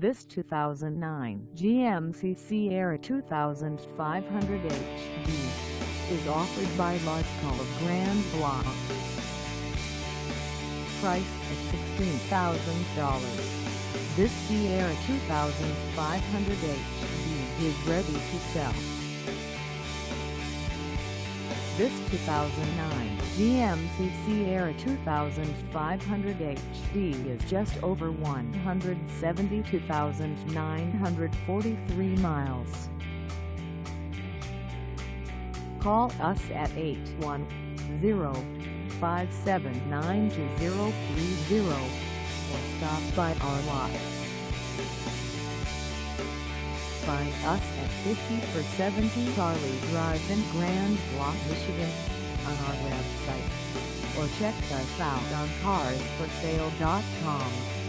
This 2009 GMC Sierra 2500 HD is offered by Lasco of Grand Blanc. Priced at $16,000, this Sierra 2500 HD is ready to sell. This 2009 GMC Sierra 2500 HD is just over 172,943 miles. Call us at 810-579-2030 or stop by our lot. Find us at 50/70 Charlie Drive in Grand Blanc, Michigan on our website, or check us out on carsforsale.com.